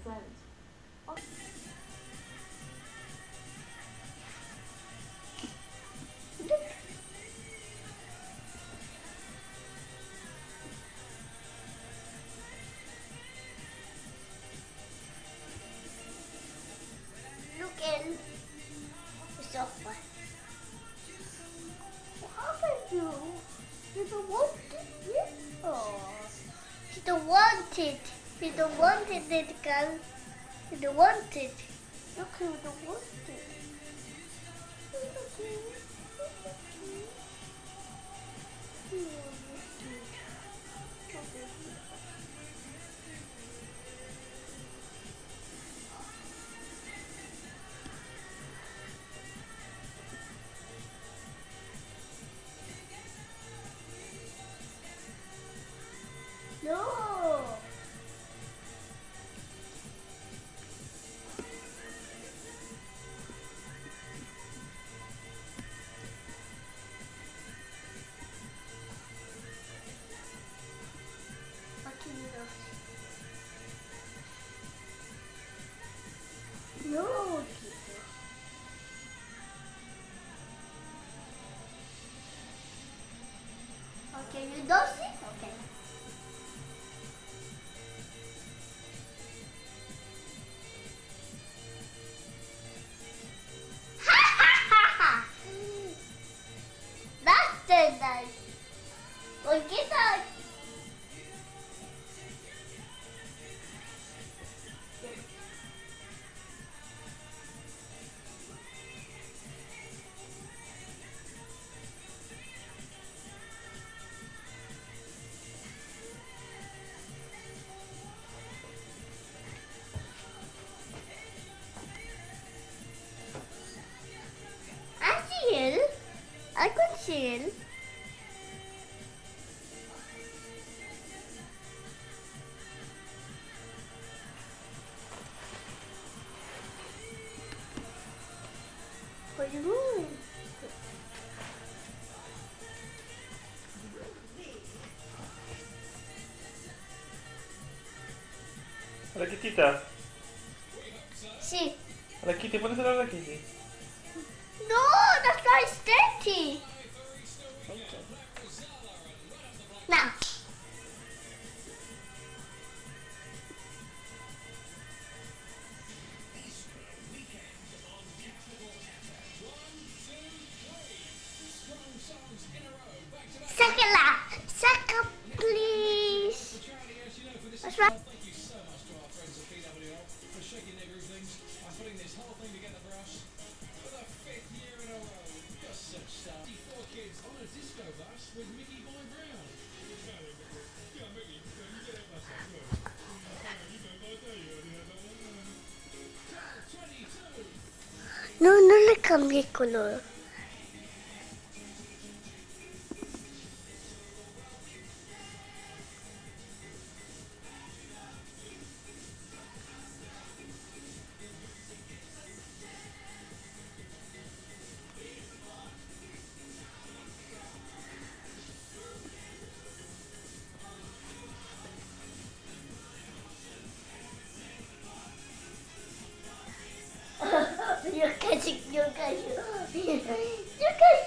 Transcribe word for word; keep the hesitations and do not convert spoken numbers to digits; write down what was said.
friends. Oh. Look in the sofa. What happened to you? You don't want it? Oh. She don't want it. She don't want it, little girl. She don't want it. Look, you don't want it. No. No. Okay, you don't see? Okay. That's so nice. Well, get out. I see it. I could see it. What are you doing? La Kitita. See. La Kitty, ponesela a la Kitty. No, that guy's dirty. Okay. Now. Second lap. Second, please. That's right. Thank you so much to our friends at P W L for shaking their groovings and putting this whole thing together for us for the fifth year in a row. Just such stuff. Four kids on a disco bus with Mickey Boy Brown. No, no le cambié el color. You're catching, you're catching, you're catching.